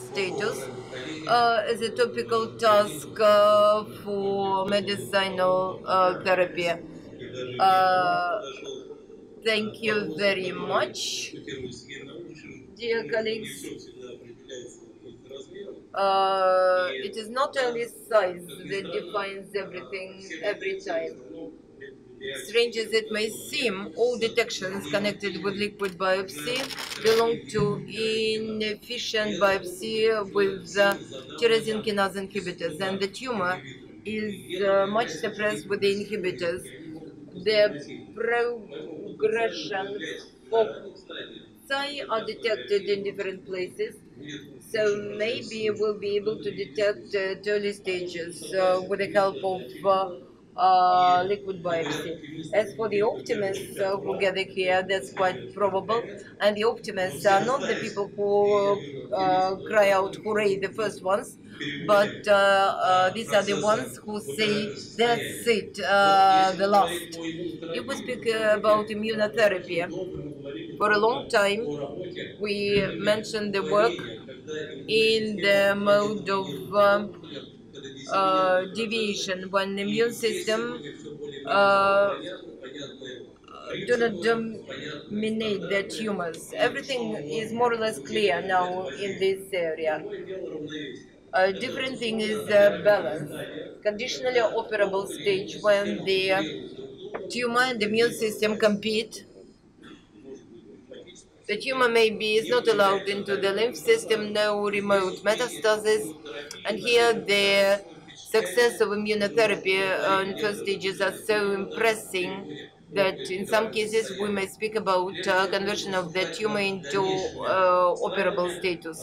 status as a topical task for medicinal therapy. Uh, Thank you very much, dear colleagues. It is not only size that defines everything every time. Strange as it may seem, all detections connected with liquid biopsy belong to inefficient biopsy with tyrosine kinase inhibitors, and the tumor is much suppressed with the inhibitors. The progression foci are detected in different places, so maybe we'll be able to detect early stages with the help of liquid biopsy. As for the optimists who gather here, that's quite probable. And the optimists are not the people who cry out hooray, the first ones, but these are the ones who say, that's it, the last. If we speak about immunotherapy, for a long time, we mentioned the work in the mode of deviation when the immune system do not dominate the tumors. Everything is more or less clear now in this area. A different thing is balance. Conditionally operable stage when the tumor and the immune system compete. The tumor maybe is not allowed into the lymph system, no remote metastasis, and here the success of immunotherapy in first stages are so impressive that in some cases we may speak about conversion of the tumor into operable status.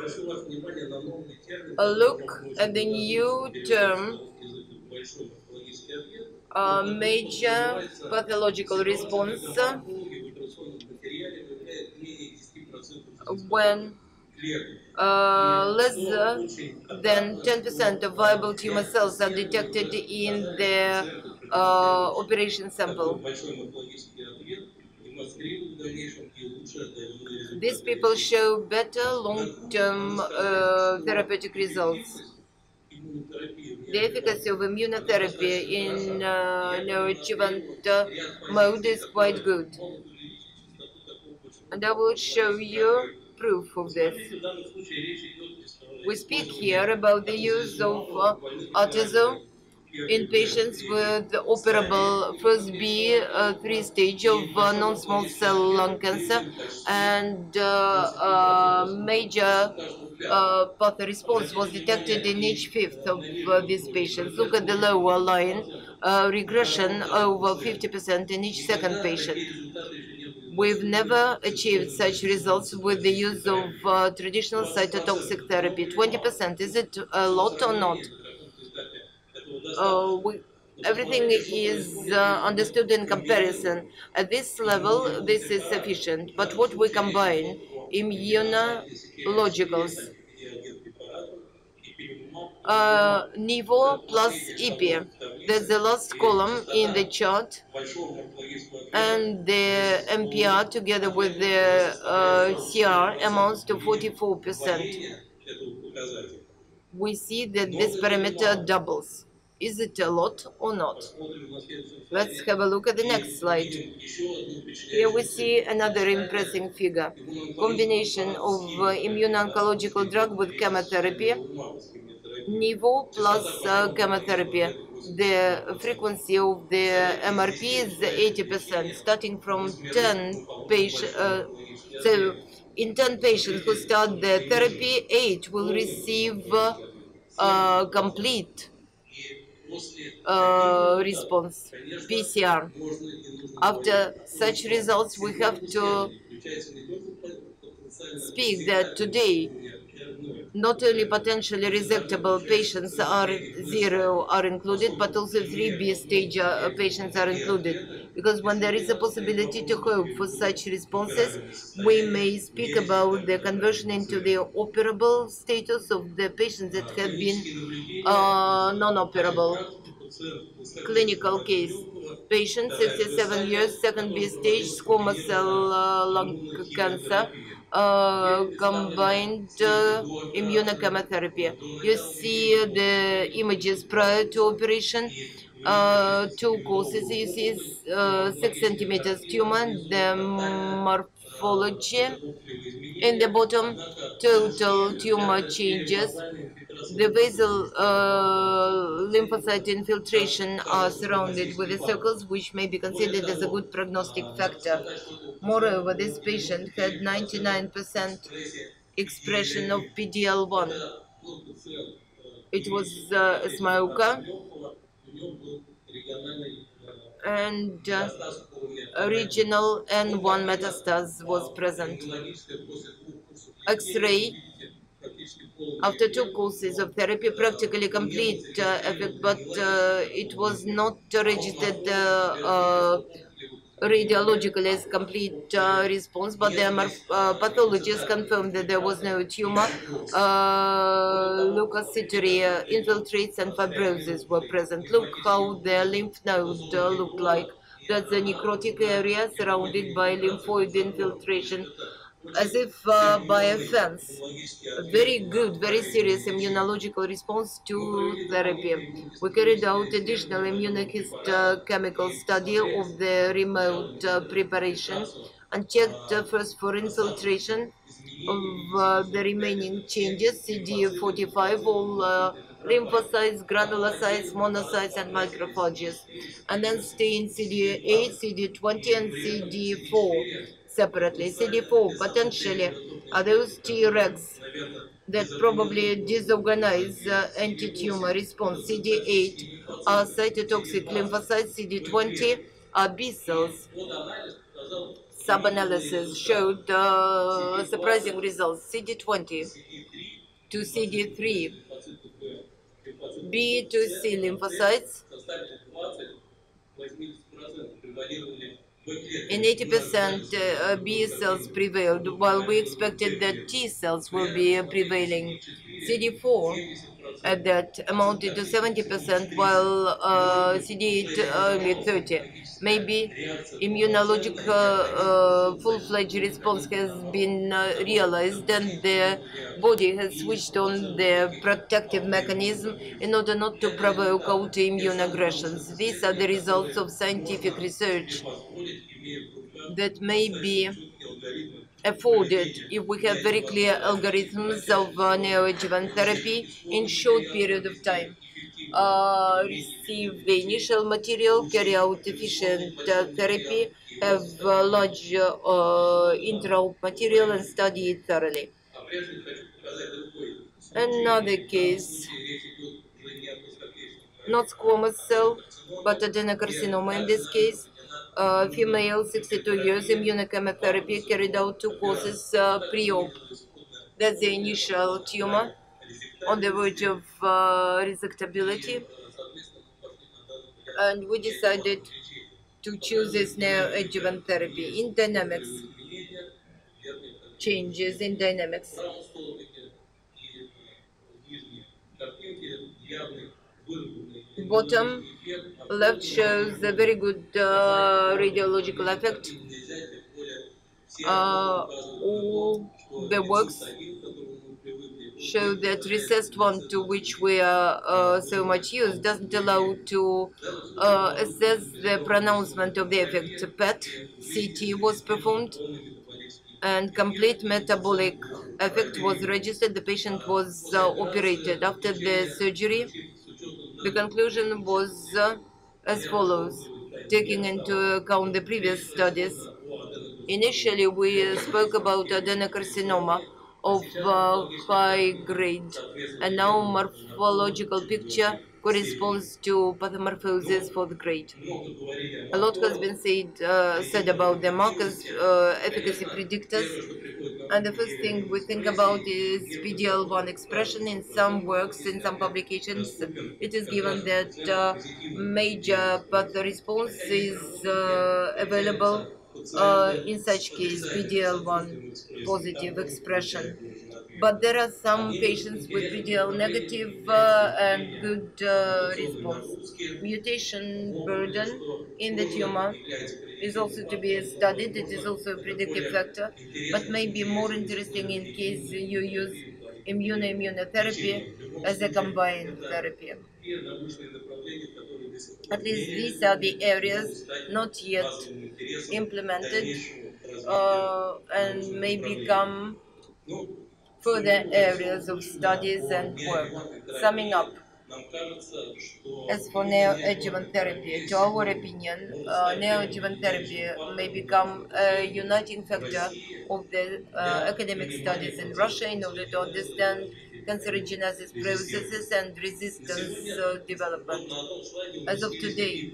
A look at the new term major pathological response when less than 10% of viable tumor cells are detected in the operation sample. These people show better long-term therapeutic results. The efficacy of immunotherapy in neoadjuvant mode is quite good. And I will show you proof of this. We speak here about the use of atezolizumab in patients with operable first B 3 stage of non-small cell lung cancer and major path response was detected in each fifth of these patients. Look at the lower line, regression over 50% in each second patient. We've never achieved such results with the use of traditional cytotoxic therapy. 20%, is it a lot or not? Everything is understood in comparison. At this level, this is sufficient. But what we combine, immunologicals, Nivo plus IPI. That's the last column in the chart. And the MPR together with the CR amounts to 44%. We see that this parameter doubles. Is it a lot or not? Let's have a look at the next slide. Here we see another impressive figure. Combination of immuno-oncological drug with chemotherapy. Nivo plus chemotherapy. The frequency of the MRP is 80%, starting from 10 patients. So in 10 patients who start the therapy, 8 will receive complete response, PCR. After such results, we have to speak that today not only potentially resectable patients are included, but also 3B stage patients are included. Because when there is a possibility to hope for such responses, we may speak about the conversion into the operable status of the patients that have been non-operable. Clinical case. Patient, 67 years, second B stage, squamous cell lung cancer. combined immunochemotherapy. You see the images prior to operation. Two courses. You see 6 centimeters tumor, the morphology. In the bottom, total tumor changes. The basal lymphocyte infiltration are surrounded with the circles, which may be considered as a good prognostic factor. Moreover, this patient had 99% expression of PD-L1. It was a smoker, and regional N1 metastase was present. X-ray after 2 courses of therapy, practically complete effect, but it was not registered radiologically as complete response, but the pathologists confirmed that there was no tumor. Leukocytory infiltrates and fibrosis were present. Look how the lymph node looked like. That's the necrotic area surrounded by lymphoid infiltration, as if by a fence. A very good, very serious immunological response to therapy. We carried out additional immunohistochemical study of the remote preparation and checked first for infiltration of the remaining changes, CD45, all lymphocytes, granulocytes, monocytes, and macrophages, and then stained CD8, CD20, and CD4 separately. CD4 potentially are those Tregs that probably disorganize anti-tumor response. CD8 are cytotoxic lymphocytes, CD20 are B cells. Sub-analysis showed surprising results. CD20 to CD3 B to C lymphocytes in 80% B cells prevailed, while we expected that T cells will be prevailing. CD4 at that amounted to 70%, while CD8 only 30%. Maybe immunologic full-fledged response has been realized, and the body has switched on the protective mechanism in order not to provoke autoimmune aggressions. These are the results of scientific research that may be afforded if we have very clear algorithms of neoadjuvant therapy in short period of time. Receive the initial material, carry out efficient therapy, have large intraop material, and study it thoroughly. Another case, not squamous cell, but adenocarcinoma in this case. Female, 62 years, immunochemotherapy, carried out 2 courses pre-op. That's the initial tumor on the verge of resectability. And we decided to choose this neoadjuvant therapy in dynamics. Changes in dynamics. Bottom left shows a very good radiological effect. All the works show that recessed one, to which we are so much used, doesn't allow to assess the pronouncement of the effect. PET CT was performed, and complete metabolic effect was registered. The patient was operated. After the surgery, the conclusion was as follows, taking into account the previous studies. Initially, we spoke about adenocarcinoma of high grade, and now morphological picture corresponds to pathomorphosis fourth grade. A lot has been said about the markers, efficacy predictors, and the first thing we think about is PD-L1 expression. In some works, in some publications, it is given that major path response is available in such case, PD-L1 positive expression. But there are some patients with PD-L negative and good response. Mutation burden in the tumor is also to be studied. It is also a predictive factor, but may be more interesting in case you use immunotherapy as a combined therapy. At least these are the areas not yet implemented and may become further areas of studies and work. Summing up, as for neoadjuvant therapy, to our opinion, neoadjuvant therapy may become a uniting factor of the academic studies in Russia in order to understand cancerogenesis processes and resistance development. As of today,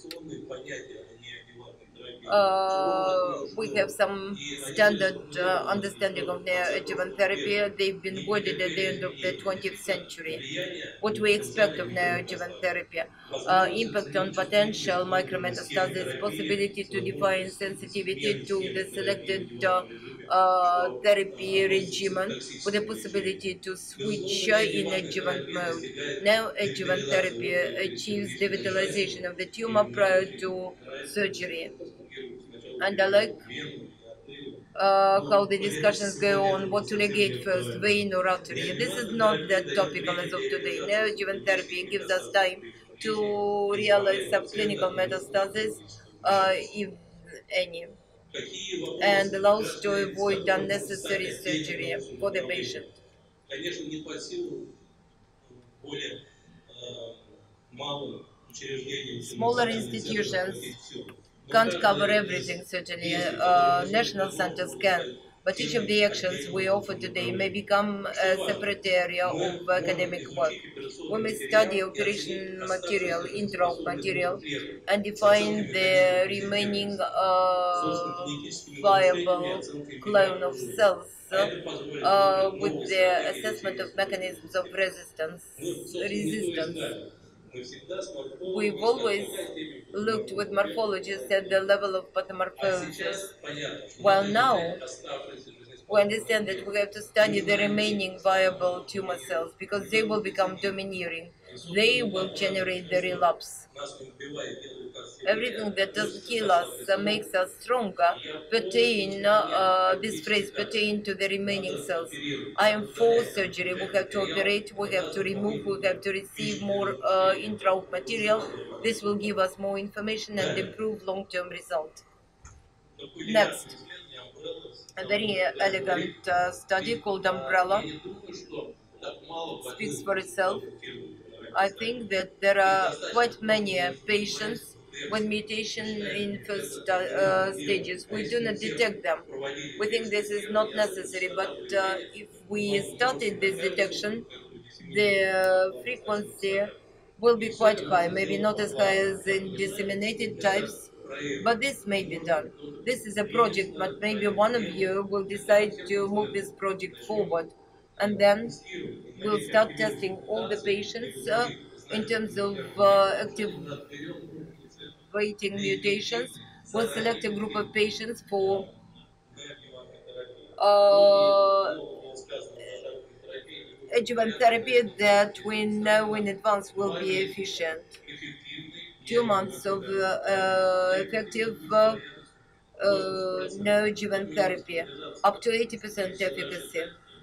we have some standard understanding of neoadjuvant therapy. They've been worded at the end of the 20th century. What we expect of neoadjuvant therapy: impact on potential micrometastasis, possibility to define sensitivity to the selected therapy regimen with the possibility to switch in adjuvant mode. Neoadjuvant therapy achieves the vitalization of the tumor prior to surgery. And I like how the discussions go on what to negate first, vein or artery. This is not that topical as of today. Neoadjuvant therapy gives us time to realize subclinical metastasis, if any, and allows to avoid unnecessary surgery for the patient. Smaller institutions can't cover everything, certainly. National centers can, but each of the actions we offer today may become a separate area of academic work. We may study operation material, intraop material, and define the remaining viable clone of cells with the assessment of mechanisms of resistance. We've always looked with morphologists at the level of pathomorphosis, while now we understand that we have to study the remaining viable tumor cells because they will become domineering. They will generate the relapse. Everything that doesn't kill us makes us stronger pertain, this phrase pertain to the remaining cells. I am for surgery. We have to operate, we have to remove, we have to receive more intraop material. This will give us more information and improve long-term results. Next, a very elegant study called Umbrella speaks for itself. I think that there are quite many patients with mutation in first stages. We do not detect them. We think this is not necessary, but if we started this detection, the frequency will be quite high, maybe not as high as in disseminated types, but this may be done. This is a project, but maybe one of you will decide to move this project forward, and then we'll start testing all the patients in terms of activating mutations. We'll select a group of patients for adjuvant therapy that we know in advance will be efficient. 2 months of effective neoadjuvant therapy, up to 80% efficacy.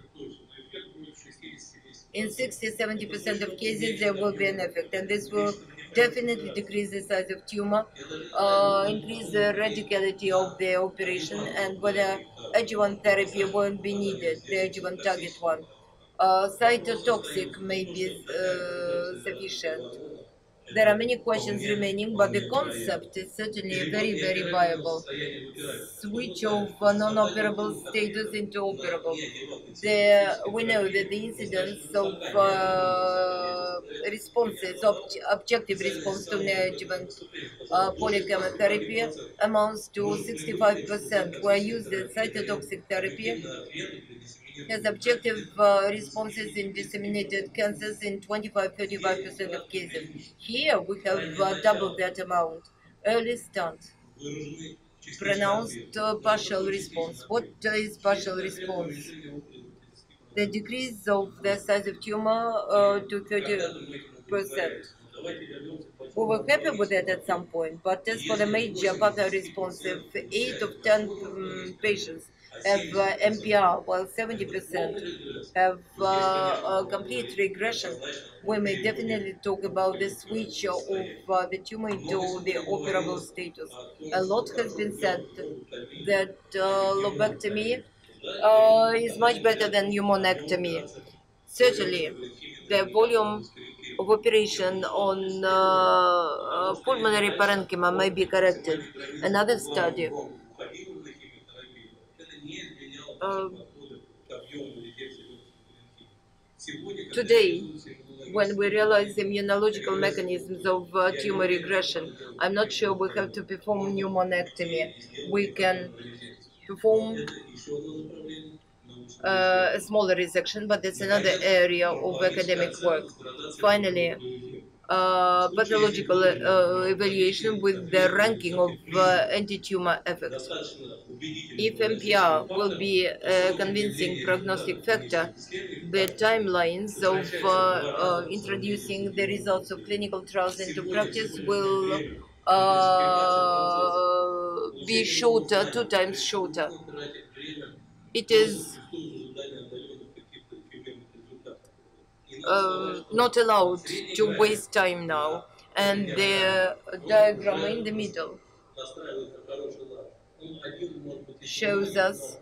In 60-70% of cases, there will be an effect, and this will definitely decrease the size of tumor, increase the radicality of the operation, and whether adjuvant therapy won't be needed, the adjuvant target one. Cytotoxic may be sufficient. There are many questions remaining, but the concept is certainly very, very viable. Switch of non-operable status into operable. We know that the incidence of responses, objective response to neoadjuvant polychemotherapy amounts to 65%, where used in cytotoxic therapy has objective responses in disseminated cancers in 25-35% of cases. Here we have doubled that amount. Early start. Pronounced partial response. What is partial response? The decrease of the size of tumor to 30%. We were happy with that at some point, but as for the major partner responsive, 8 of 10 patients have MPR, while 70% have complete regression. We may definitely talk about the switch of the tumor into the operable status. A lot has been said that lobectomy is much better than pneumonectomy. Certainly, the volume of operation on pulmonary parenchyma may be corrected. Another study uh, today, when we realize the immunological mechanisms of tumor regression, I'm not sure we have to perform pneumonectomy. We can perform a smaller resection, but that's another area of academic work. Finally, pathological evaluation with the ranking of anti-tumor effects. If MPR will be a convincing prognostic factor, the timelines of introducing the results of clinical trials into practice will be shorter, 2 times shorter. It is not allowed to waste time now. And the diagram in the middle shows us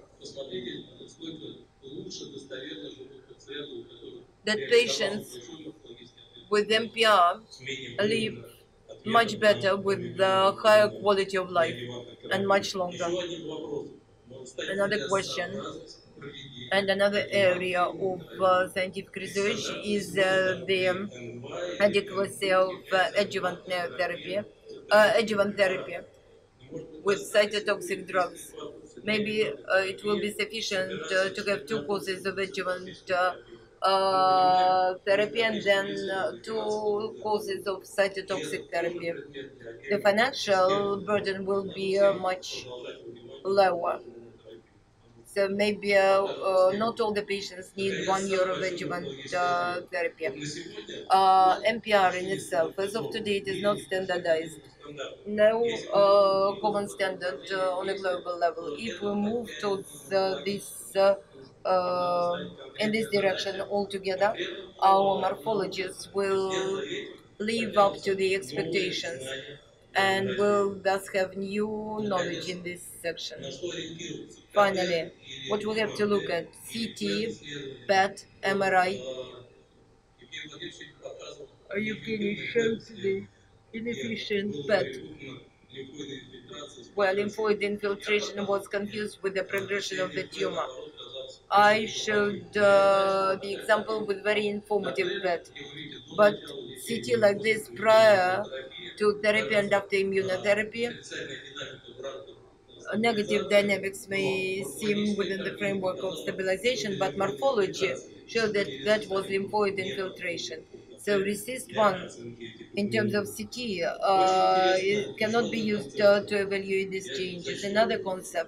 that patients with MPR live much better with the higher quality of life and much longer. Another question and another area of scientific research is the adequacy of adjuvant therapy with cytotoxic drugs. Maybe it will be sufficient to have 2 courses of adjuvant therapy and then 2 courses of cytotoxic therapy. The financial burden will be much lower. So maybe not all the patients need 1 year of adjuvant therapy. MPR in itself, as of today, it is not standardized. No common standard on a global level. If we move towards this in this direction altogether, our morphologists will live up to the expectations and will thus have new knowledge in this section. Finally, what we have to look at: CT, PET, MRI. You can show the inefficient PET, where lymphoid infiltration was confused with the progression of the tumor. I showed the example with very informative PET, but CT like this prior to therapy and after immunotherapy, negative dynamics may seem within the framework of stabilization, but morphology showed that that was lymphoid infiltration. So RECIST-1, in terms of CT, it cannot be used to evaluate these changes. Another concept: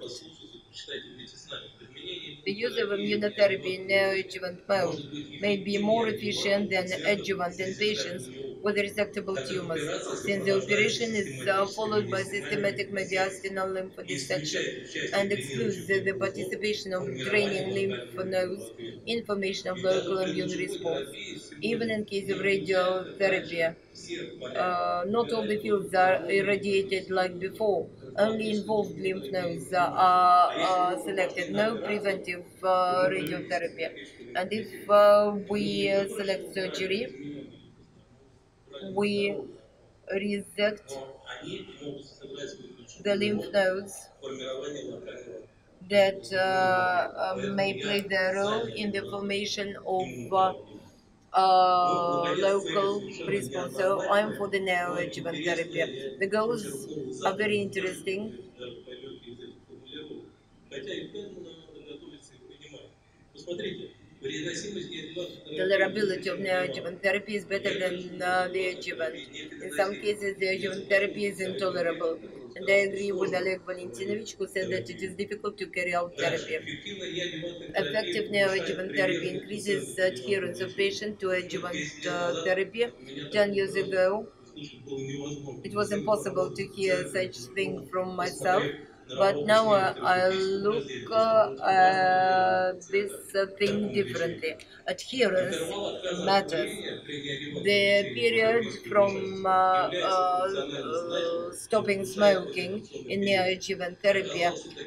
the use of immunotherapy in neoadjuvant mode may be more efficient than adjuvant in patients with resectable tumors, since the operation is followed by systematic mediastinal lymphodissection and excludes the participation of draining lymph nodes in formation of local immune response. Even in case of radiotherapy, not all the fields are irradiated like before. Only involved lymph nodes are selected, no preventive radiotherapy. And if we select surgery, we resect the lymph nodes that may play their role in the formation of local response. So I'm for the neoadjuvant therapy. The goals are very interesting. Tolerability of neoadjuvant therapy is better than the adjuvant. In some cases, the adjuvant therapy is intolerable. And I agree with Oleg Valentinovich, who said that it is difficult to carry out therapy. Effective neoadjuvant therapy increases adherence of patient to adjuvant therapy. 10 years ago, It was impossible to hear such thing from myself, but now I look this thing differently. Adherence matters. The period from stopping smoking in neoadjuvant therapy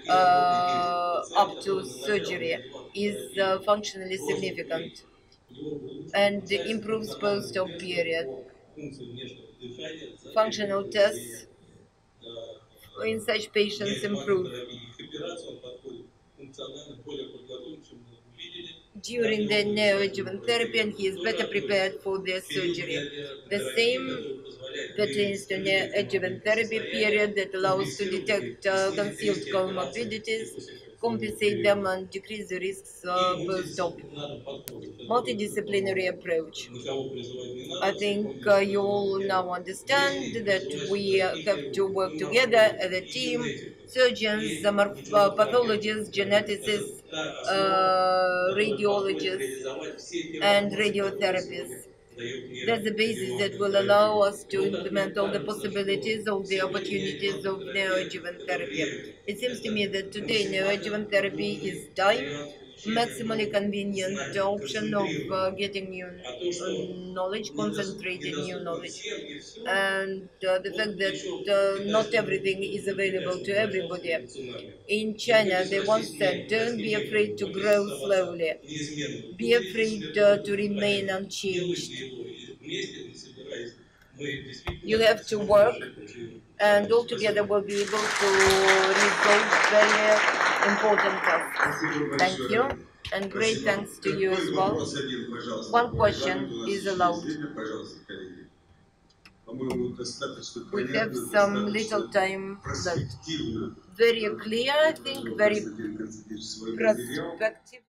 up to surgery is functionally significant and improves post-op period. Functional tests in such patients improve. During the neoadjuvant therapy, and he is better prepared for their surgery. The same pertains to neoadjuvant therapy period that allows to detect concealed comorbidities, compensate them, and decrease the risks post-op. Multidisciplinary approach. I think you all now understand that we have to work together as a team, surgeons, pathologists, geneticists, radiologists, and radiotherapists. That's the basis that will allow us to implement all the possibilities, all the opportunities of neoadjuvant therapy. It seems to me that today neoadjuvant therapy is time, maximally convenient option of getting new knowledge, concentrated new knowledge, and the fact that not everything is available to everybody. In China, they once said, "Don't be afraid to grow slowly. Be afraid to remain unchanged." You have to work, and all together we'll be able to resolve very important tasks. Thank you, and great thanks to you as well. One question is allowed. We have some little time left. Very clear, I think, very prospective.